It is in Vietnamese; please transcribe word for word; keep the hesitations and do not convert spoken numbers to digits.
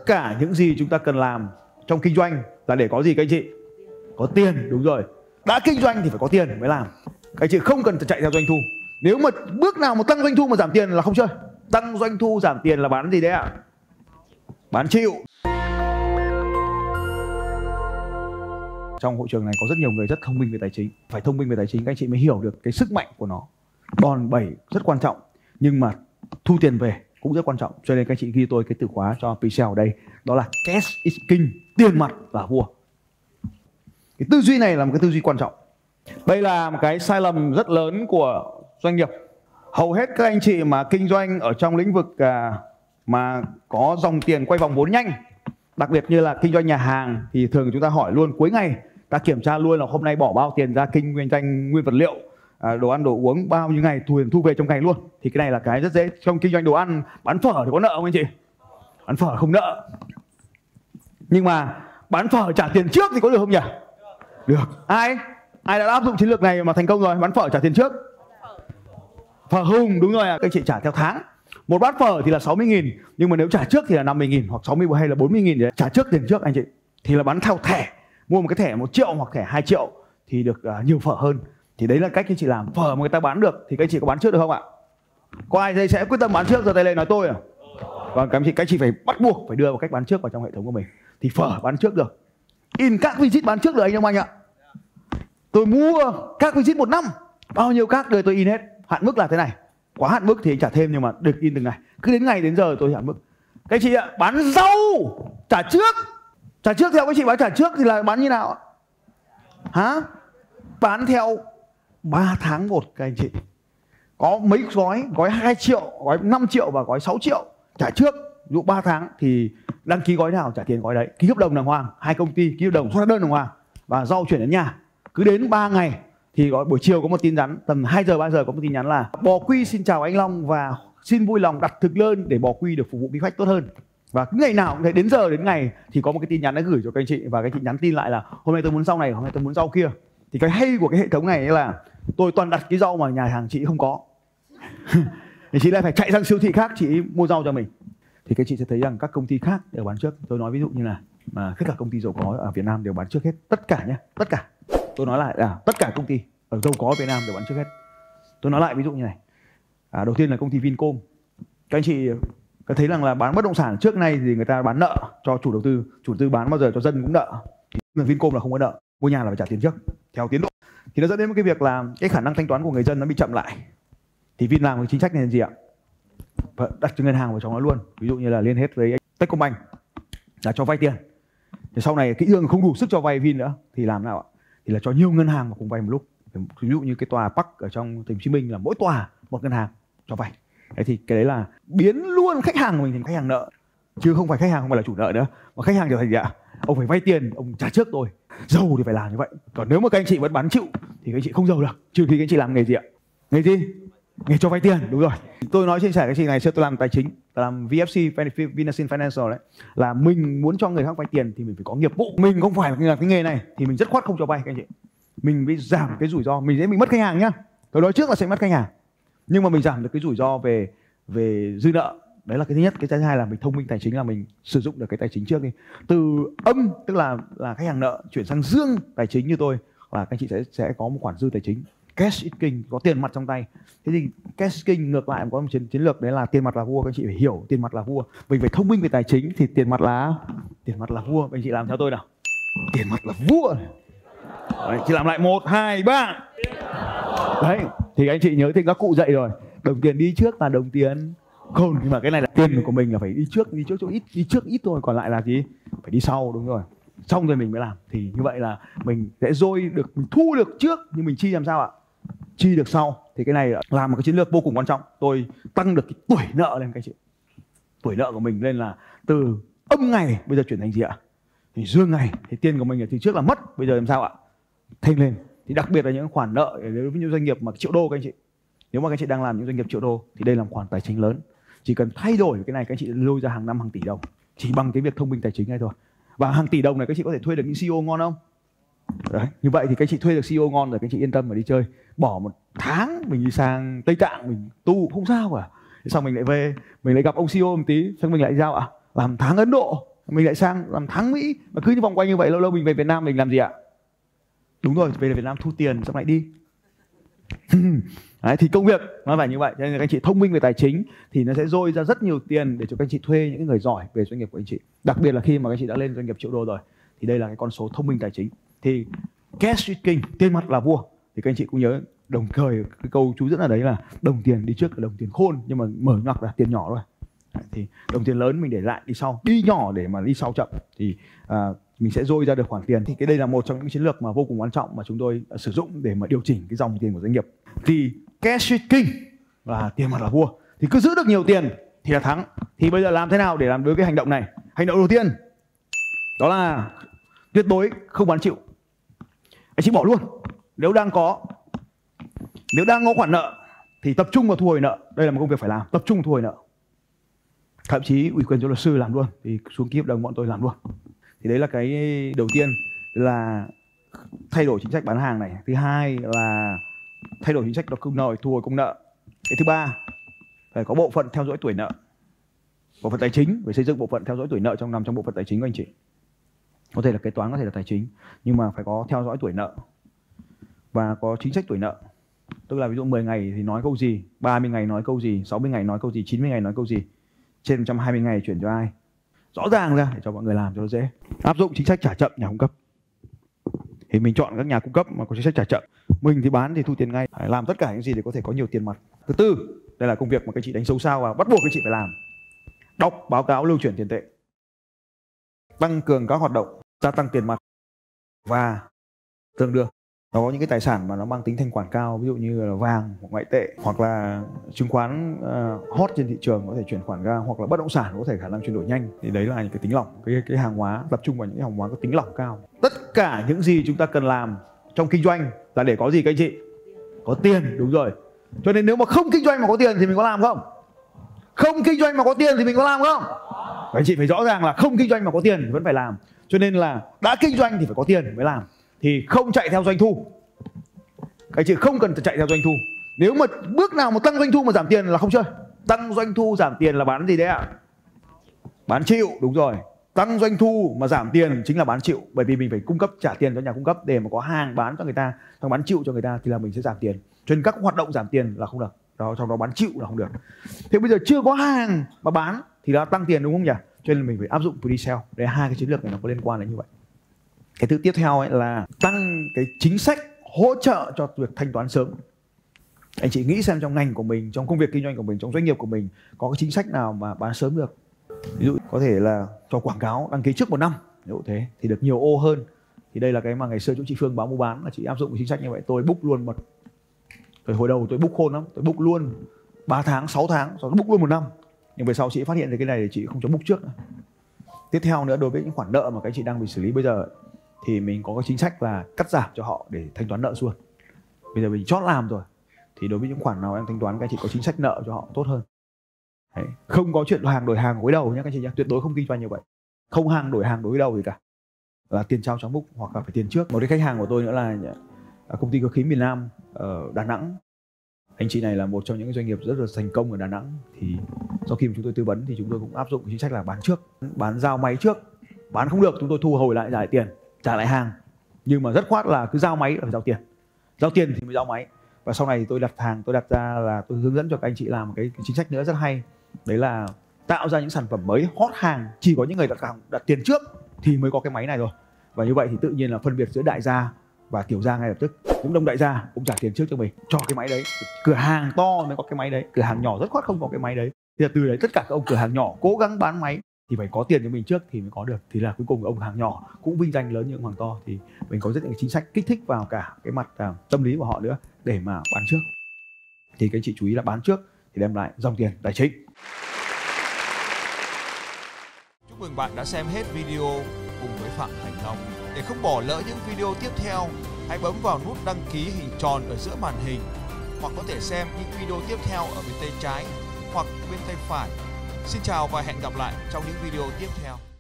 tất cả những gì chúng ta cần làm trong kinh doanh là để có gì các anh chị? Có tiền, đúng rồi. Đã kinh doanh thì phải có tiền mới làm. Các anh chị không cần chạy theo doanh thu. Nếu mà bước nào mà tăng doanh thu mà giảm tiền là không chơi. Tăng doanh thu giảm tiền là bán gì đấy ạ? Bán chịu. Trong hội trường này có rất nhiều người rất thông minh về tài chính. Phải thông minh về tài chính các anh chị mới hiểu được cái sức mạnh của nó. Đòn bẩy rất quan trọng, nhưng mà thu tiền về cũng rất quan trọng. Cho nên các anh chị ghi tôi cái từ khóa cho Pixel ở đây, đó là cash is king, tiền mặt là vua. Cái tư duy này là một cái tư duy quan trọng. Đây là một cái sai lầm rất lớn của doanh nghiệp. Hầu hết các anh chị mà kinh doanh ở trong lĩnh vực à, mà có dòng tiền quay vòng vốn nhanh, đặc biệt như là kinh doanh nhà hàng, thì thường chúng ta hỏi luôn cuối ngày, ta kiểm tra luôn là hôm nay bỏ bao tiền ra kinh doanh nguyên vật liệu, à, đồ ăn đồ uống bao nhiêu ngày thu thu về trong ngày luôn. Thì cái này là cái rất dễ. Trong kinh doanh đồ ăn, bán phở thì có nợ không anh chị? Bán phở không nợ. Nhưng mà bán phở trả tiền trước thì có được không nhỉ? Được. Ai? Ai đã áp dụng chiến lược này mà thành công rồi? Bán phở trả tiền trước. Phở Hùng, đúng rồi ạ. Các chị trả theo tháng. Một bát phở thì là sáu mươi nghìn, nhưng mà nếu trả trước thì là năm mươi nghìn hoặc sáu mươi hay là bốn mươi nghìn. Trả trước tiền trước anh chị. Thì là bán theo thẻ. Mua một cái thẻ một triệu hoặc thẻ hai triệu thì được uh, nhiều phở hơn. Thì đấy là cách các chị làm. Phở mà người ta bán được thì các chị có bán trước được không ạ? Có ai đây sẽ quyết tâm bán trước, giơ tay lên nói tôi à? Vâng, các chị, các chị phải bắt buộc phải đưa vào cách bán trước vào trong hệ thống của mình. Thì phở bán trước được. In các visit bán trước được anh không anh ạ? Tôi mua các visit một năm, bao nhiêu các đời tôi in hết. Hạn mức là thế này. Quá hạn mức thì anh trả thêm, nhưng mà được in từng ngày. Cứ đến ngày đến giờ tôi hạn mức. Các chị ạ, bán rau trả trước. Trả trước theo các chị bán trả trước thì là bán như nào ạ? Hả? Bán theo ba tháng một các anh chị. Có mấy gói, gói hai triệu, gói năm triệu và gói sáu triệu trả trước. Ví dụ ba tháng thì đăng ký gói nào trả tiền gói đấy. Ký hợp đồng đàng hoàng, hai công ty ký hợp đồng xuất đơn đàng hoàng và rau chuyển đến nhà. Cứ đến ba ngày thì có, buổi chiều có một tin nhắn, tầm hai giờ ba giờ có một tin nhắn là Bò Quy xin chào anh Long và xin vui lòng đặt thực đơn để Bò Quy được phục vụ quý khách tốt hơn. Và cứ ngày nào cũng thế, đến giờ đến ngày thì có một cái tin nhắn đã gửi cho các anh chị, và các anh chị nhắn tin lại là hôm nay tôi muốn rau này, hôm nay tôi muốn rau kia. Thì cái hay của cái hệ thống này là tôi toàn đặt cái rau mà nhà hàng chị không có. Thì chị lại phải chạy sang siêu thị khác chị mua rau cho mình. Thì các chị sẽ thấy rằng các công ty khác đều bán trước. Tôi nói ví dụ như là mà tất cả công ty giàu có ở Việt Nam đều bán trước hết, tất cả nhé, tất cả. Tôi nói lại là tất cả công ty ở giàu có ở Việt Nam đều bán trước hết. Tôi nói lại ví dụ như này. À, đầu tiên là công ty Vincom. Các anh chị có thấy rằng là bán bất động sản trước nay thì người ta bán nợ cho chủ đầu tư, chủ đầu tư bán bao giờ cho dân cũng nợ. Thì Vincom là không có nợ, mua nhà là phải trả tiền trước theo tiến độ. Thì nó dẫn đến một cái việc là cái khả năng thanh toán của người dân nó bị chậm lại. Thì Vin làm cái chính sách này là gì ạ? Đặt cho ngân hàng vào trong nó luôn. Ví dụ như là liên kết với Techcombank là cho vay tiền. Thì sau này kỹ thương không đủ sức cho vay Vin nữa thì làm nào ạ? Thì là cho nhiều ngân hàng mà cùng vay một lúc. Ví dụ như cái tòa Park ở trong thành phố Hồ Chí Minh là mỗi tòa một ngân hàng cho vay. Thế thì cái đấy là biến luôn khách hàng của mình thành khách hàng nợ, chứ không phải khách hàng không phải là chủ nợ nữa, mà khách hàng trở thành gì ạ? Ông phải vay tiền, ông trả trước tôi. Giàu thì phải làm như vậy. Còn nếu mà các anh chị vẫn bán chịu thì các anh chị không giàu được, trừ khi các anh chị làm nghề gì ạ? Nghề gì? Nghề cho vay tiền, đúng rồi. Tôi nói chia sẻ cái gì này, tôi làm tài chính, tôi làm vê ép xê Vinasin Financial đấy, là mình muốn cho người khác vay tiền thì mình phải có nghiệp vụ. Mình không phải là cái nghề này thì mình rất khoát không cho vay các anh chị. Mình phải giảm cái rủi ro, mình sẽ bị mất khách hàng nhá. Tôi nói trước là sẽ mất khách hàng, nhưng mà mình giảm được cái rủi ro về về dư nợ. Đấy là cái thứ nhất. Cái thứ hai là mình thông minh tài chính, là mình sử dụng được cái tài chính trước đi. Từ âm tức là là khách hàng nợ chuyển sang dương tài chính như tôi, là các anh chị sẽ sẽ có một khoản dư tài chính. Cash is king, có tiền mặt trong tay. Thế thì cash is king ngược lại có một chiến, chiến lược đấy là tiền mặt là vua. Các anh chị phải hiểu tiền mặt là vua. Mình phải thông minh về tài chính thì tiền mặt là tiền mặt là vua. Các anh chị làm theo tôi nào. Tiền mặt là vua. Đấy, chị làm lại một, hai, ba. Đấy, thì anh chị nhớ thêm các cụ dạy rồi. Đồng tiền đi trước là đồng tiền khôn. Nhưng mà cái này là tiền của mình là phải đi trước, đi trước chỗ ít, đi trước ít thôi, còn lại là gì? Phải đi sau, đúng rồi. Xong rồi mình mới làm. Thì như vậy là mình sẽ dôi được, mình thu được trước nhưng mình chi làm sao ạ? Chi được sau. Thì cái này là một cái chiến lược vô cùng quan trọng. Tôi tăng được cái tuổi nợ lên các chị. Tuổi nợ của mình lên là từ âm ngày bây giờ chuyển thành gì ạ? Thì dương ngày. Thì tiền của mình là từ trước là mất, bây giờ làm sao ạ? Thêm lên. Thì đặc biệt là những khoản nợ đối với những doanh nghiệp mà triệu đô các anh chị. Nếu mà các anh chị đang làm những doanh nghiệp triệu đô thì đây là một khoản tài chính lớn. Chỉ cần thay đổi cái này các anh chị lôi ra hàng năm hàng tỷ đồng, chỉ bằng cái việc thông minh tài chính này thôi. Và hàng tỷ đồng này các chị có thể thuê được những xê e ô ngon không? Đấy, như vậy thì các chị thuê được xê e ô ngon rồi, các chị yên tâm mà đi chơi. Bỏ một tháng mình đi sang Tây Tạng mình tu không sao cả. Xong mình lại về, mình lại gặp ông xê e ô một tí, xong mình lại sao ạ? Làm tháng Ấn Độ, mình lại sang làm thắng Mỹ, mà cứ như vòng quanh như vậy lâu lâu mình về Việt Nam mình làm gì ạ? Đúng rồi, về Việt Nam thu tiền xong lại đi. Đấy, thì công việc nó phải như vậy. Cho nên là các anh chị thông minh về tài chính thì nó sẽ dôi ra rất nhiều tiền để cho các anh chị thuê những người giỏi về doanh nghiệp của anh chị. Đặc biệt là khi mà các anh chị đã lên doanh nghiệp triệu đô rồi thì đây là cái con số thông minh tài chính. Thì cash is king, tiền mặt là vua. Thì các anh chị cũng nhớ đồng thời cái câu chú dẫn ở đấy là đồng tiền đi trước là đồng tiền khôn, nhưng mà mở ngoặc là tiền nhỏ thôi. Đấy, thì đồng tiền lớn mình để lại đi sau, đi nhỏ để mà đi sau chậm thì à, mình sẽ dôi ra được khoản tiền. Thì cái đây là một trong những chiến lược mà vô cùng quan trọng mà chúng tôi uh, sử dụng để mà điều chỉnh cái dòng tiền của doanh nghiệp. Thì cash is king là tiền mặt là vua, thì cứ giữ được nhiều tiền thì là thắng. Thì bây giờ làm thế nào để làm được cái hành động này? Hành động đầu tiên đó là tuyệt đối không bán chịu. Anh chị bỏ luôn. Nếu đang có nếu đang có khoản nợ thì tập trung vào thu hồi nợ. Đây là một công việc phải làm, tập trung thu hồi nợ. Thậm chí ủy quyền cho luật sư làm luôn, thì xuống ký hợp đồng bọn tôi làm luôn. Thì đấy là cái đầu tiên là thay đổi chính sách bán hàng này. Thứ hai là thay đổi chính sách độc công nợ, thu hồi công nợ. Cái thứ ba phải có bộ phận theo dõi tuổi nợ. Bộ phận tài chính phải xây dựng bộ phận theo dõi tuổi nợ trong nằm trong bộ phận tài chính của anh chị. Có thể là kế toán, có thể là tài chính, nhưng mà phải có theo dõi tuổi nợ và có chính sách tuổi nợ. Tức là ví dụ mười ngày thì nói câu gì, ba mươi ngày nói câu gì, sáu mươi ngày nói câu gì, chín mươi ngày nói câu gì, trên một trăm hai mươi ngày chuyển cho ai. Rõ ràng ra để cho mọi người làm cho nó dễ. Áp dụng chính sách trả chậm nhà cung cấp. Thì mình chọn các nhà cung cấp mà có chính sách trả chậm. Mình thì bán thì thu tiền ngay. Phải làm tất cả những gì để có thể có nhiều tiền mặt. Thứ tư, đây là công việc mà các chị đánh dấu sao và bắt buộc các chị phải làm. Đọc báo cáo lưu chuyển tiền tệ. Tăng cường các hoạt động gia tăng tiền mặt và tương đương. Nó có những cái tài sản mà nó mang tính thanh khoản cao, ví dụ như là vàng hoặc ngoại tệ hoặc là chứng khoán uh, hot trên thị trường có thể chuyển khoản ra, hoặc là bất động sản có thể khả năng chuyển đổi nhanh. Thì đấy là những cái tính lỏng, cái cái hàng hóa, tập trung vào những cái hàng hóa có tính lỏng cao. Tất cả những gì chúng ta cần làm trong kinh doanh là để có gì các anh chị? Có tiền, đúng rồi. Cho nên nếu mà không kinh doanh mà có tiền thì mình có làm không? Không kinh doanh mà có tiền thì mình có làm không? Các anh chị phải rõ ràng là không kinh doanh mà có tiền thì vẫn phải làm. Cho nên là đã kinh doanh thì phải có tiền mới làm. Thì không chạy theo doanh thu. Các anh chị không cần chạy theo doanh thu. Nếu mà bước nào mà tăng doanh thu mà giảm tiền là không chơi. Tăng doanh thu giảm tiền là bán gì đấy ạ? Bán chịu, đúng rồi. Tăng doanh thu mà giảm tiền chính là bán chịu. Bởi vì mình phải cung cấp, trả tiền cho nhà cung cấp để mà có hàng bán cho người ta, xong bán chịu cho người ta thì là mình sẽ giảm tiền. Cho nên các hoạt động giảm tiền là không được. Đó, trong đó bán chịu là không được. Thế bây giờ chưa có hàng mà bán thì đã tăng tiền đúng không nhỉ? Cho nên mình phải áp dụng pre-sale. Đây hai cái chiến lược này nó có liên quan đến như vậy. Cái thứ tiếp theo ấy là tăng cái chính sách hỗ trợ cho việc thanh toán sớm. Anh chị nghĩ xem trong ngành của mình, trong công việc kinh doanh của mình, trong doanh nghiệp của mình có cái chính sách nào mà bán sớm được. Ví dụ có thể là cho quảng cáo đăng ký trước một năm, nếu thế thì được nhiều ô hơn. Thì đây là cái mà ngày xưa chỗ chị Phương báo mua bán là chị áp dụng cái chính sách như vậy. Tôi book luôn một, rồi hồi đầu tôi book khôn lắm, tôi book luôn ba tháng, sáu tháng, rồi book luôn một năm. Nhưng về sau chị phát hiện ra cái này thì chị không cho book trước nữa. Tiếp theo nữa, đối với những khoản nợ mà các chị đang bị xử lý bây giờ thì mình có cái chính sách là cắt giảm cho họ để thanh toán nợ luôn. Bây giờ mình chót làm rồi thì đối với những khoản nào em thanh toán, các chị có chính sách nợ cho họ tốt hơn. Đấy. Không có chuyện hàng đổi hàng gối đầu nhé các chị nhé, tuyệt đối không kinh doanh như vậy. Không hàng đổi hàng đối đầu gì cả, là tiền trao trong book hoặc là phải tiền trước. Một cái khách hàng của tôi nữa là công ty cơ khí miền Nam ở Đà Nẵng. Anh chị này là một trong những doanh nghiệp rất là thành công ở Đà Nẵng. Thì sau khi mà chúng tôi tư vấn thì chúng tôi cũng áp dụng chính sách là bán trước, bán giao máy trước. Bán không được chúng tôi thu hồi lại, trả lại tiền, trả lại hàng. Nhưng mà rất khoát là cứ giao máy là phải giao tiền. Giao tiền thì mới giao máy. Và sau này thì tôi đặt hàng, tôi đặt ra là tôi hướng dẫn cho các anh chị làm một cái chính sách nữa rất hay. Đấy là tạo ra những sản phẩm mới hot hàng. Chỉ có những người đặt hàng đặt tiền trước thì mới có cái máy này rồi. Và như vậy thì tự nhiên là phân biệt giữa đại gia và tiểu gia ngay lập tức. Những đông đại gia cũng trả tiền trước cho mình, cho cái máy đấy. Cửa hàng to mới có cái máy đấy, cửa hàng nhỏ rất khoát không có cái máy đấy. Thì từ đấy tất cả các ông cửa hàng nhỏ cố gắng bán máy thì phải có tiền cho mình trước thì mới có được. Thì là cuối cùng ông hàng nhỏ cũng vinh danh lớn như ông hàng to. Thì mình có rất nhiều chính sách kích thích vào cả cái mặt uh, tâm lý của họ nữa để mà bán trước. Thì các anh chị chú ý là bán trước thì đem lại dòng tiền tài chính. Chúc mừng bạn đã xem hết video cùng với Phạm Thành Long. Để không bỏ lỡ những video tiếp theo, hãy bấm vào nút đăng ký hình tròn ở giữa màn hình, hoặc có thể xem những video tiếp theo ở bên tay trái hoặc bên tay phải. Xin chào và hẹn gặp lại trong những video tiếp theo.